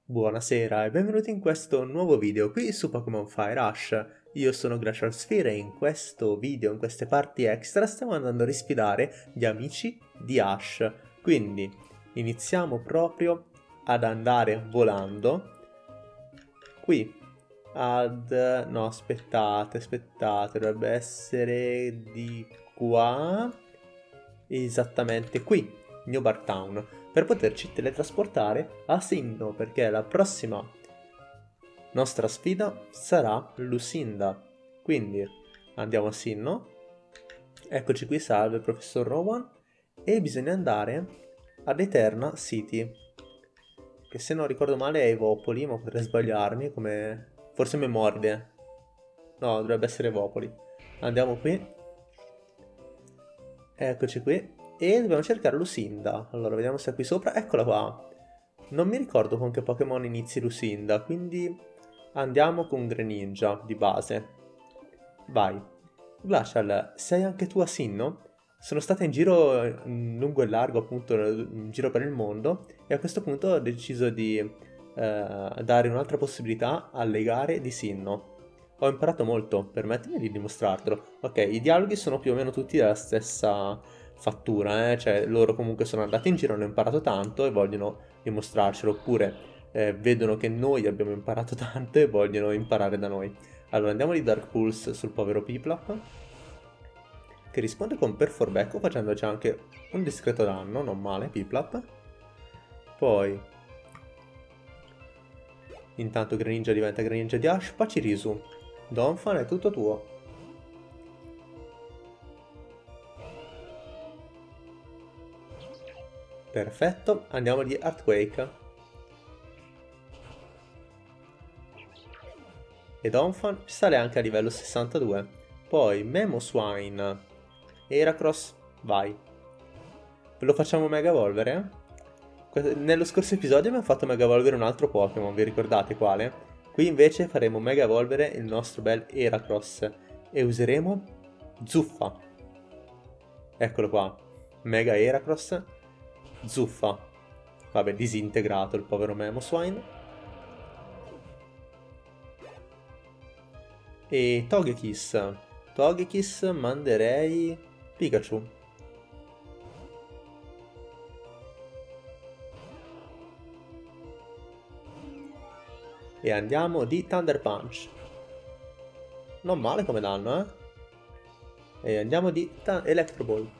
Buonasera e benvenuti in questo nuovo video qui su Pokémon Fire Rush. Io sono Glacial Sphere e in questo video, in queste parti extra, stiamo andando a risfidare gli amici di Ash. Quindi iniziamo proprio ad andare volando qui no, aspettate, dovrebbe essere di qua, esattamente qui, New Bark Town, per poterci teletrasportare a Sinnoh, perché la prossima nostra sfida sarà Lucinda. Quindi andiamo a Sinnoh, eccoci qui, salve professor Rowan, e bisogna andare ad Eterna City, che se non ricordo male è Evopoli, ma potrei sbagliarmi, come forse Memorde. No, dovrebbe essere Evopoli. Andiamo qui. Eccoci qui. E dobbiamo cercare Lucinda. Allora, vediamo se è qui sopra. Eccola qua. Non mi ricordo con che Pokémon inizi Lucinda, quindi andiamo con Greninja di base. Vai. Glacial, sei anche tu a Sinnoh? Sono stata in giro lungo e largo, appunto, in giro per il mondo, e a questo punto ho deciso di dare un'altra possibilità alle gare di Sinnoh. Ho imparato molto, permettimi di dimostrartelo. Ok, i dialoghi sono più o meno tutti della stessa fattura, cioè loro comunque sono andati in giro, hanno imparato tanto e vogliono dimostrarcelo, oppure vedono che noi abbiamo imparato tanto e vogliono imparare da noi. Allora andiamo di Dark Pulse sul povero Piplup, che risponde con Perforbecco facendoci anche un discreto danno, non male Piplup. Poi intanto Greninja diventa Greninja di Ash. Pachirisu, Donphan è tutto tuo. Perfetto, andiamo di Earthquake. E Donphan sale anche a livello 62. Poi Mamoswine, Heracross, vai. Lo facciamo Mega Evolvere? Nello scorso episodio abbiamo fatto Mega Evolvere un altro Pokémon, vi ricordate quale? Qui invece faremo Mega Evolvere il nostro bel Heracross e useremo Zuffa. Eccolo qua, Mega Heracross, Zuffa. Vabbè, disintegrato il povero Mamoswine. E Togekiss manderei Pikachu. E andiamo di Thunder Punch. Non male come danno, E andiamo di Electro Ball.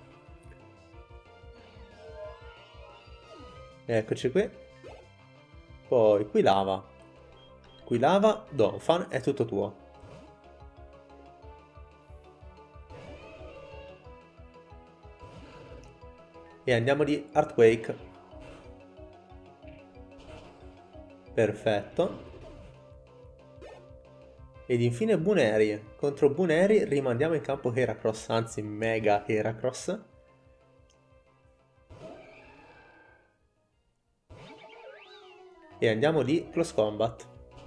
Eccoci qui. Poi qui lava. Donphan è tutto tuo. E andiamo di Earthquake. Perfetto. Ed infine Buneri. Contro Buneri rimandiamo in campo Heracross, anzi Mega Heracross. E andiamo di Close Combat.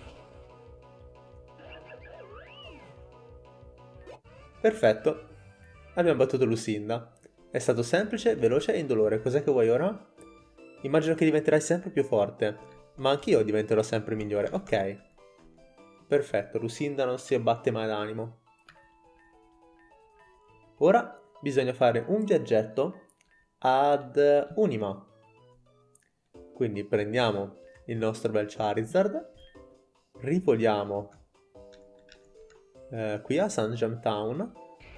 Perfetto. Abbiamo battuto Lucinda. È stato semplice, veloce e indolore. Cos'è che vuoi ora? Immagino che diventerai sempre più forte. Ma anch'io diventerò sempre migliore. Ok. Perfetto, Lucinda non si abbatte mai d'animo. Ora bisogna fare un viaggetto ad Unima. Quindi prendiamo il nostro bel Charizard, rivoliamo qui a Sunjam Town,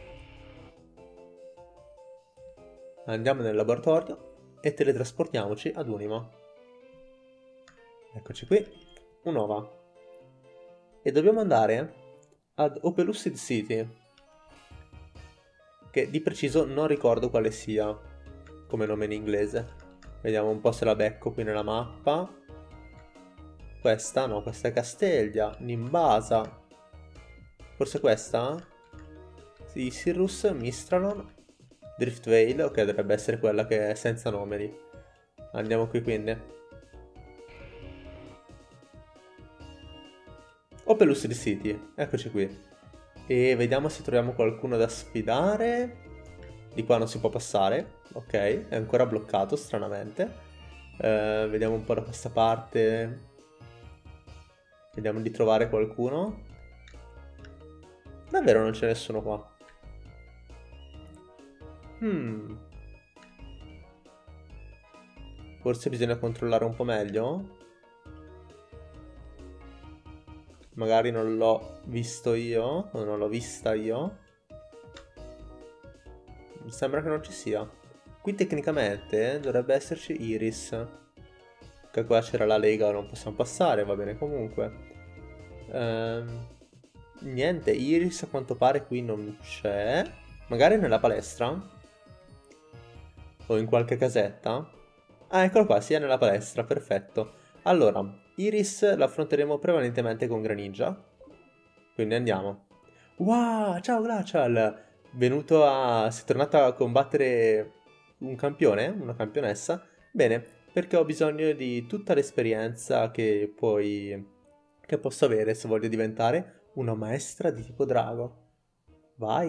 andiamo nel laboratorio e teletrasportiamoci ad Unima. Eccoci qui, Unova. E dobbiamo andare ad Opelucid City, che di preciso non ricordo quale sia come nome in inglese. Vediamo un po' se la becco qui nella mappa. Questa? No, questa è Casteglia, Nimbasa. Forse questa? Sì, Sirrus, Mistralon, Driftvale. Ok, dovrebbe essere quella che è senza numeri. Andiamo qui quindi. Opelucid City, eccoci qui. E vediamo se troviamo qualcuno da sfidare. Di qua non si può passare. Ok, è ancora bloccato stranamente. Vediamo un po' da questa parte. Vediamo di trovare qualcuno. Davvero non c'è nessuno qua. Forse bisogna controllare un po' meglio. Magari non l'ho visto io, o non l'ho vista io. Mi sembra che non ci sia. Qui tecnicamente dovrebbe esserci Iris. Che qua c'era la Lega, non possiamo passare, va bene comunque. Niente, Iris a quanto pare qui non c'è. Magari nella palestra? O in qualche casetta? Ah, eccolo qua, sia nella palestra, perfetto. Allora, Iris la affronteremo prevalentemente con Greninja. Quindi andiamo. Wow, ciao Glacial! Sei tornato a combattere un campione, una campionessa? Bene, perché ho bisogno di tutta l'esperienza che posso avere se voglio diventare una maestra di tipo drago. Vai,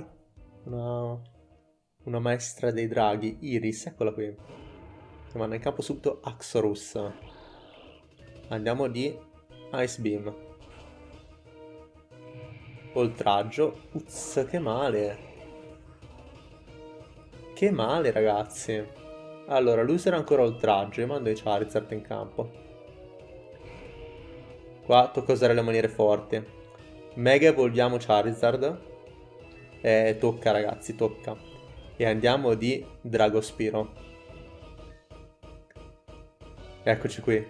una maestra dei draghi, Iris, eccola qui. Che manda in campo subito Axorus. Andiamo di Ice Beam. Oltraggio. Uzz, che male. Che male, ragazzi. Allora, lui userà ancora oltraggio. Io mando i Charizard in campo. Qua tocca usare le maniere forti. Mega evolviamo Charizard. Tocca, ragazzi, tocca. E andiamo di Dragospiro. Eccoci qui.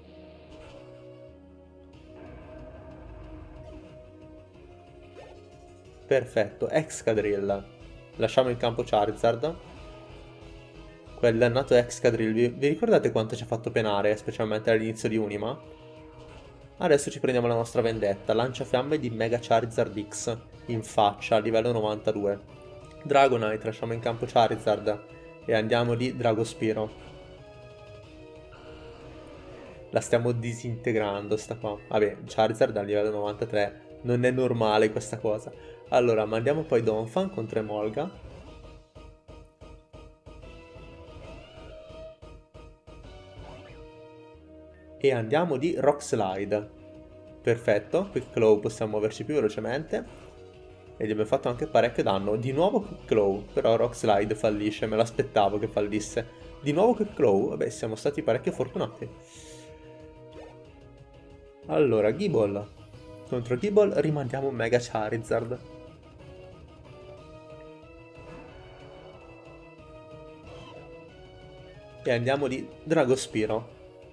Perfetto, Excadrill. Lasciamo in campo Charizard. Quel dannato Excadrill, vi ricordate quanto ci ha fatto penare, specialmente all'inizio di Unima? Adesso ci prendiamo la nostra vendetta, lanciafiamme di Mega Charizard X, in faccia, a livello 92. Dragonite, lasciamo in campo Charizard e andiamo di Dragospiro. La stiamo disintegrando sta qua. Vabbè, Charizard a livello 93, non è normale questa cosa. Allora, mandiamo poi Donphan contro Emolga. E andiamo di Rock Slide. Perfetto, Quick Claw possiamo muoverci più velocemente. E gli abbiamo fatto anche parecchio danno. Di nuovo Quick Claw, però Rock Slide fallisce, me l'aspettavo che fallisse. Di nuovo Quick Claw, vabbè siamo stati parecchio fortunati. Allora, Gible. Contro Gible rimandiamo Mega Charizard. E andiamo di Dragospiro.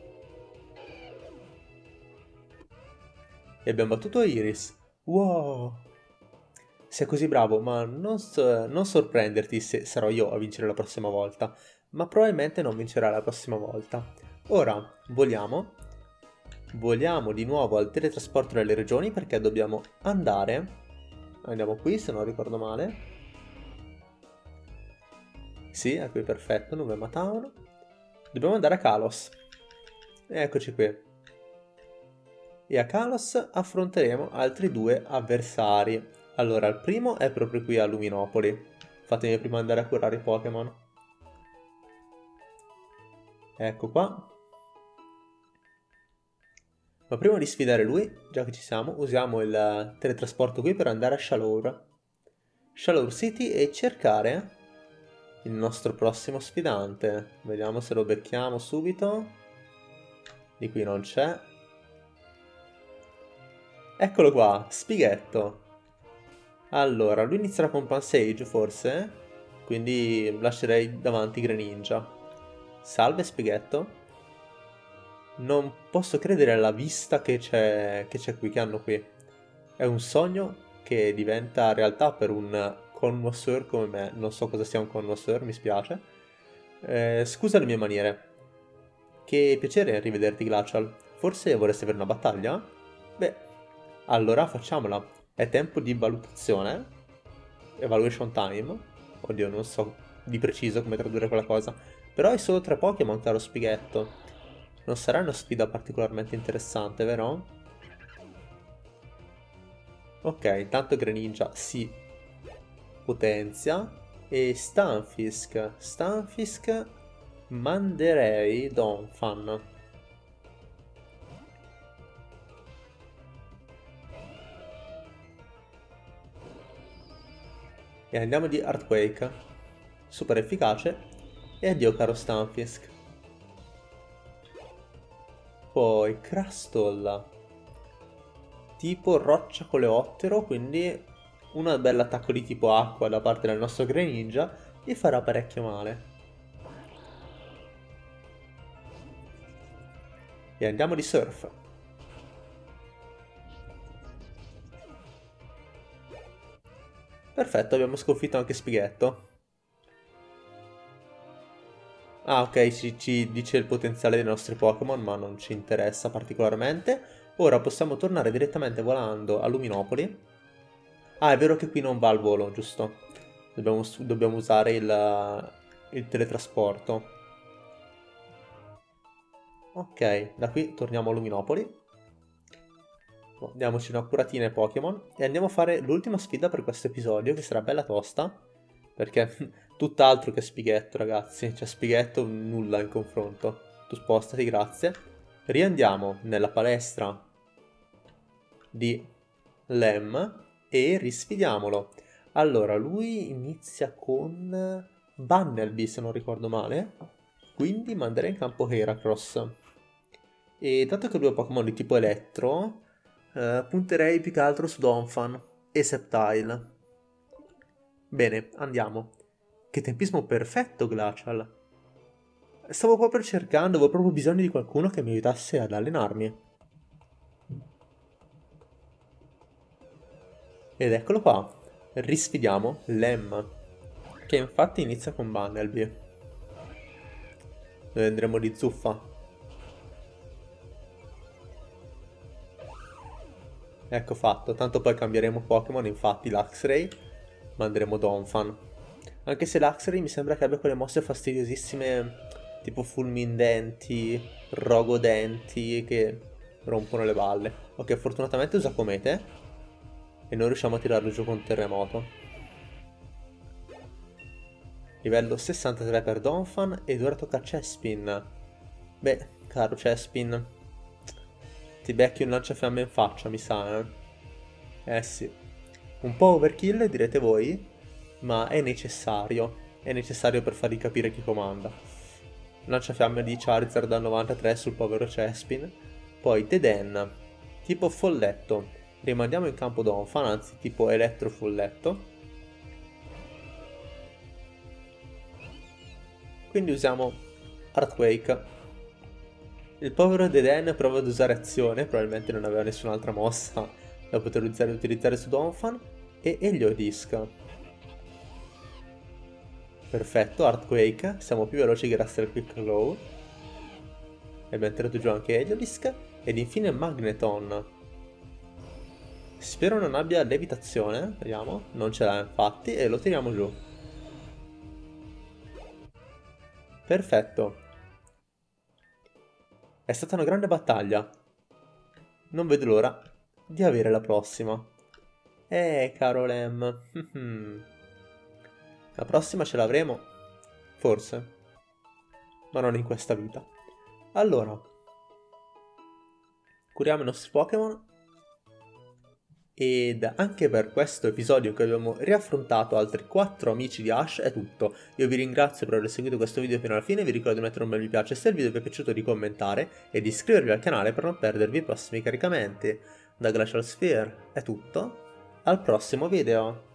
E abbiamo battuto Iris. Wow! Sei così bravo, ma non sorprenderti se sarò io a vincere la prossima volta. Ma probabilmente non vincerà la prossima volta. Ora, voliamo. Voliamo di nuovo al teletrasporto nelle regioni perché dobbiamo andare. Andiamo qui, se non ricordo male. Sì, è qui, perfetto, Nuvema Town. Dobbiamo andare a Kalos. Eccoci qui. E a Kalos affronteremo altri due avversari. Allora, il primo è proprio qui a Luminopoli. Fatemi prima andare a curare i Pokémon. Ecco qua. Ma prima di sfidare lui, già che ci siamo, usiamo il teletrasporto qui per andare a Shalour City e cercare il nostro prossimo sfidante. Vediamo se lo becchiamo subito. Di qui non c'è. Eccolo qua, Spighetto. Allora, lui inizierà con Pansage forse? Quindi lascerei davanti Greninja. Salve Spighetto. Non posso credere alla vista che c'è qui, che hanno qui. È un sogno che diventa realtà per un connoisseur come me. Non so cosa sia un connoisseur, mi spiace. Scusa le mie maniere. Che piacere rivederti, Glacial. Forse vorresti avere una battaglia? Beh, allora facciamola. È tempo di valutazione. Evaluation time. Oddio, non so di preciso come tradurre quella cosa. Però hai solo 3 Pokémon, caro Spighetto. Non sarà una sfida particolarmente interessante, vero? Ok, intanto Greninja si potenzia. E Stunfisk. Stunfisk manderei Donphan. E andiamo di Earthquake. Super efficace. E addio caro Stunfisk. Poi Crustle. Tipo roccia coleottero, quindi un bel attacco di tipo acqua da parte del nostro Greninja gli farà parecchio male. E andiamo di Surf. Perfetto, abbiamo sconfitto anche Spighetto. Ah, ok, ci dice il potenziale dei nostri Pokémon, ma non ci interessa particolarmente. Ora possiamo tornare direttamente volando a Luminopoli. Ah, è vero che qui non va al volo, giusto? Dobbiamo usare il teletrasporto. Ok, da qui torniamo a Luminopoli. Diamoci una curatina ai Pokémon e andiamo a fare l'ultima sfida per questo episodio, che sarà bella tosta, perché tutt'altro che Spighetto, ragazzi. Cioè, Spighetto nulla in confronto. Tu spostati, grazie. Riandiamo nella palestra di Lem e risfidiamolo. Allora, lui inizia con Bunnelby, se non ricordo male, quindi manderei in campo Heracross. E dato che lui ha Pokémon di tipo elettro, punterei più che altro su Donphan e Sceptile. Bene, andiamo. Che tempismo perfetto, Glacial. Stavo proprio cercando, avevo proprio bisogno di qualcuno che mi aiutasse ad allenarmi. Ed eccolo qua. Risfidiamo Lem, che infatti inizia con Bunnelby. Noi andremo di zuffa. Ecco fatto, tanto poi cambieremo Pokémon, infatti Luxray, manderemo Donphan. Anche se Luxray mi sembra che abbia quelle mosse fastidiosissime, tipo Fulmindenti, Rogodenti, che rompono le balle. Ok, fortunatamente usa Comete, e noi riusciamo a tirarlo giù con Terremoto. Livello 63 per Donphan, ed ora tocca a Chespin. Beh, caro Chespin, ti becchi un lanciafiamme in faccia, mi sa, eh? Eh sì. Un po' overkill, direte voi, ma è necessario. È necessario per fargli capire chi comanda. Lanciafiamme di Charizard da 93 sul povero Chespin. Poi Deden, tipo folletto. Rimandiamo in campo Donphan, anzi tipo elettro folletto. Quindi usiamo Earthquake. Il povero Deden prova ad usare azione, probabilmente non aveva nessun'altra mossa da poter utilizzare su Donphan, e Heliodisc. Perfetto, Earthquake, siamo più veloci grazie al Quick Glow. E abbiamo tirato giù anche Heliodisc, ed infine Magneton. Spero non abbia levitazione, vediamo, non ce l'ha infatti, e lo tiriamo giù. Perfetto. È stata una grande battaglia. Non vedo l'ora di avere la prossima. Caro Lem. La prossima ce l'avremo? Forse. Ma non in questa vita. Allora. Curiamo i nostri Pokémon. Ed anche per questo episodio in cui abbiamo riaffrontato altri 4 amici di Ash è tutto. Io vi ringrazio per aver seguito questo video fino alla fine, vi ricordo di mettere un bel mi piace se il video vi è piaciuto, di commentare e di iscrivervi al canale per non perdervi i prossimi caricamenti. Da Glacial Sphere è tutto, al prossimo video!